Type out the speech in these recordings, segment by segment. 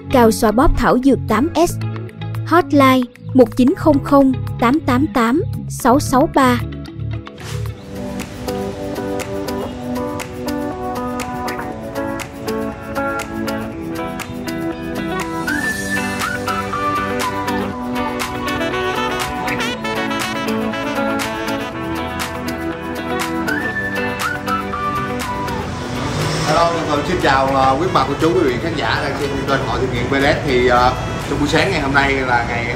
Cao xoa bóp thảo dược 8S. Hotline 1900 888 663. Hello, xin chào quý bà cô chú quý vị khán giả đang xem kênh Hội Thiện Nguyện BDS. Thì trong buổi sáng ngày hôm nay là ngày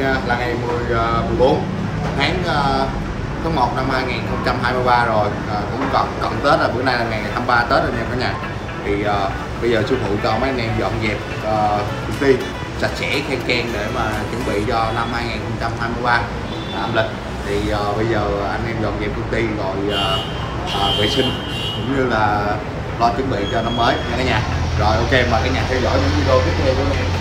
14 tháng 1 năm 2023 rồi, cũng cận Tết rồi, bữa nay là ngày 23 Tết rồi nha cả nhà. Thì bây giờ sư phụ cho mấy anh em dọn dẹp công ty sạch sẽ khen keng để mà chuẩn bị cho năm 2023 âm lịch. Thì bây giờ anh em dọn dẹp công ty rồi vệ sinh cũng như là lo chuẩn bị cho năm mới nha cả nhà. Rồi ok, mời cả nhà theo dõi những video tiếp theo của em.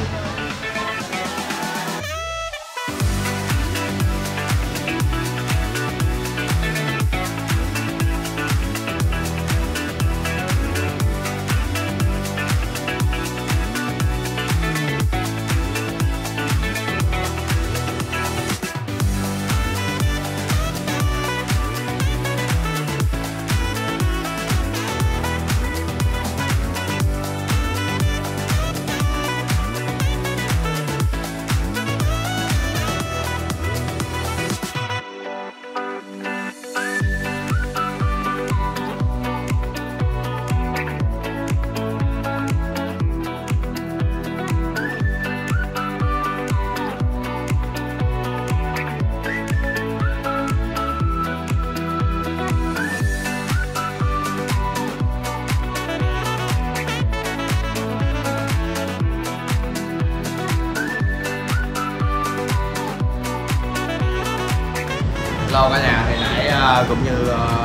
Hello cả nhà, thì nãy cũng như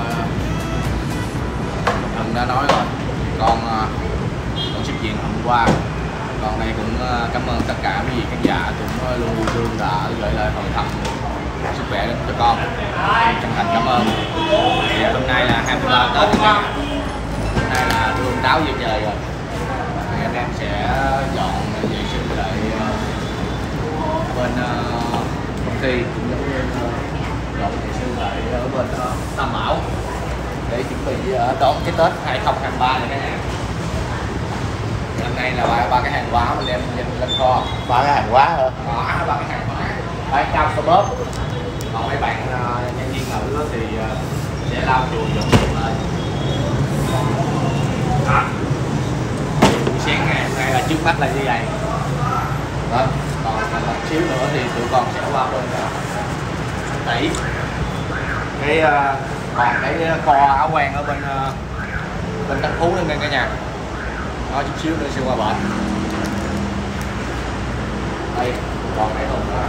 mình đã nói rồi, con xuất viện hôm qua. Còn đây cũng cảm ơn tất cả quý vị khán giả cũng luôn yêu thương đã gửi lời hỏi thăm sức khỏe đến cho con. Chân thành cảm ơn. Thì hôm nay là 23 Tết cả nhà. Hôm nay là đương đáo về trời rồi. Thì anh em sẽ dọn vệ sinh lại bên công ty cũng giống như dọn vệ sinh lại ở bên Tam Bảo để chuẩn bị đón cái Tết 2023 này cả nhà. Hôm nay là ba cái hàng hóa mình đem lên kho. Ba cái hàng hóa hả? Ba cái hàng hóa bán cao so bóp. Còn mấy bạn nhân viên nữ thì sẽ lau chùi dọn dẹp lại. Buổi sáng ngày hôm nay là trước mắt là như vậy đó. Còn một xíu nữa thì tụi con sẽ qua bên tẩy cái còn cái kho áo quan ở bên Tân Phú nữa nha cả nhà. Đó, chút xíu nữa sẽ qua bệnh. Đây còn cái thùng đó.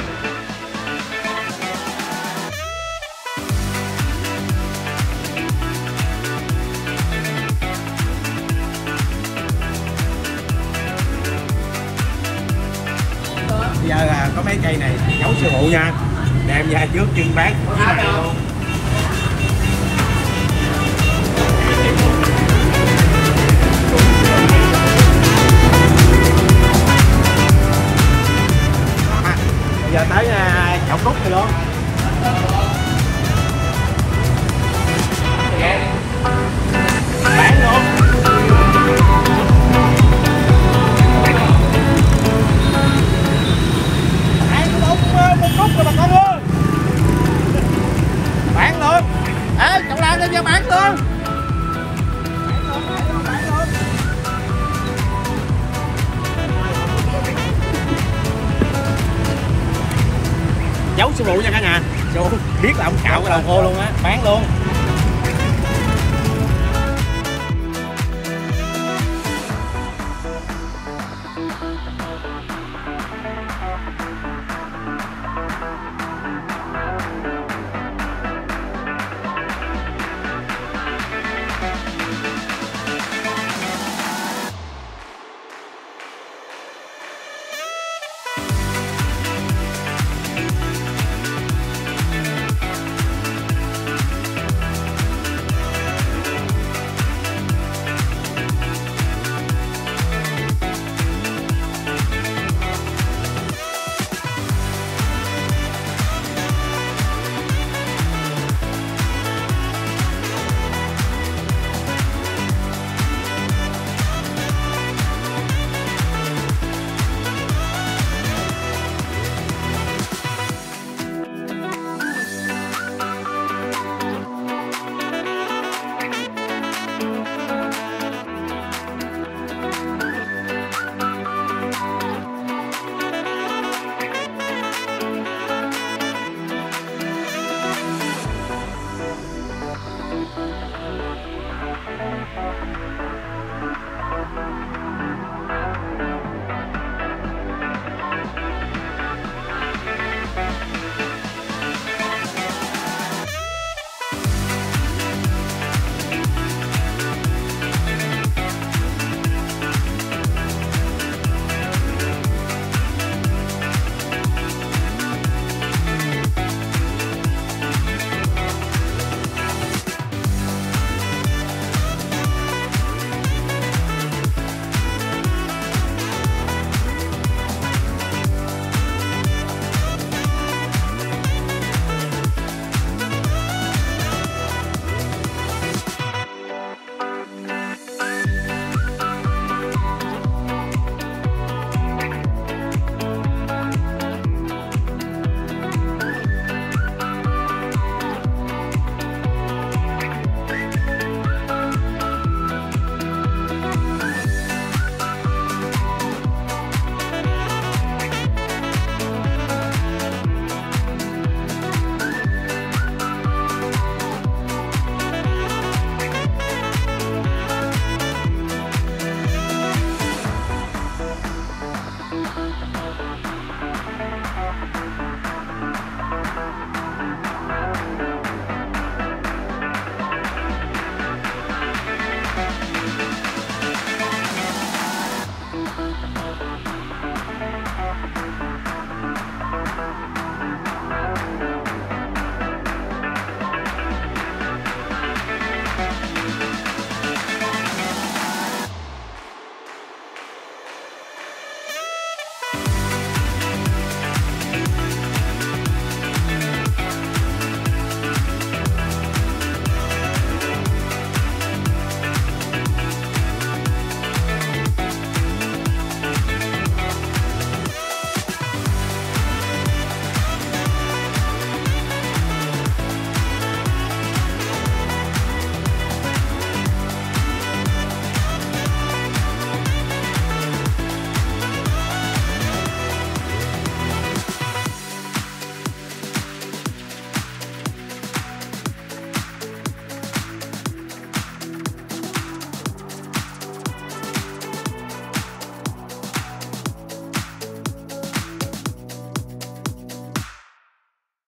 Bây giờ là có mấy cây này giấu sư phụ nha, đem ra trước trưng bán luôn. Bây giờ tới chậu cúc này luôn. Bán luôn. Một cúc rồi bà con ơi. Bán luôn. Ê, cậu Lan lên ra bán luôn. Bán luôn. Giấu sư phụ nha cả nhà. Sư phụ biết là ông cạo cái đầu khô luôn á, bán luôn.